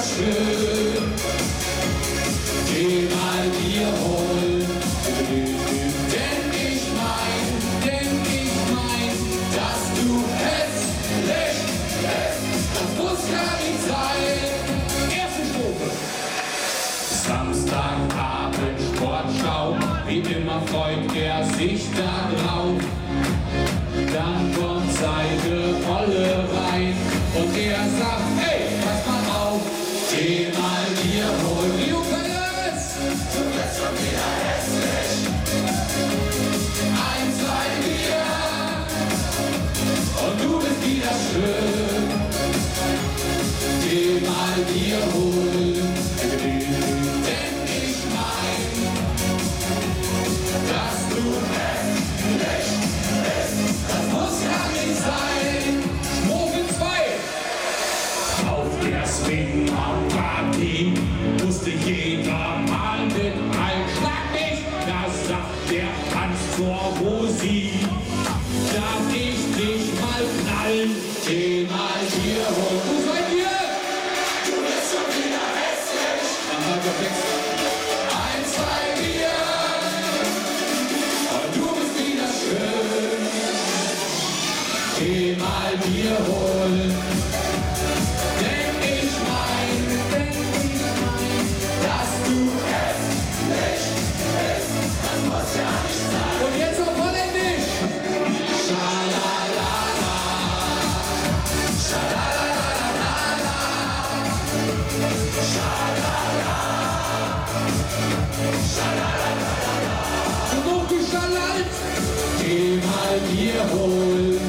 schön. Geh mal Bier holen, denn ich mein, dass du hässlich bist. Das muss gar nicht sein. Erste Strophe. Samstagabend Sportschau, wie immer freut er sich da drauf. Dann kommt seine Olle rein und er sagt, hey, pass mal auf, geh mal Bier holen. Du bist schon wieder hässlich. 1, 2 Bier und du bist wieder schön. Geh mal Bier holen, denn ich mein, dass du hässlich bist. Das muss gar nicht sein. Strophe 2. Auf der Swingerparty musste jeder mal mit rein. Schlag mich, da sagt der Hans zur Rosi. Darf ich dich mal knallen? Geh mal hier hoch. Wo seid ihr? Du bist schon wieder hässlich. 1, 2 Bier und du bist wieder schön. Geh mal Bier holen, denn ich mein, dass du hässlich bist. Das muss ja nicht sein. Und jetzt auf Holländisch. Schalalala, schalalalala, schalala, schalalala. Genug geschallert. Geh mal Bier holen.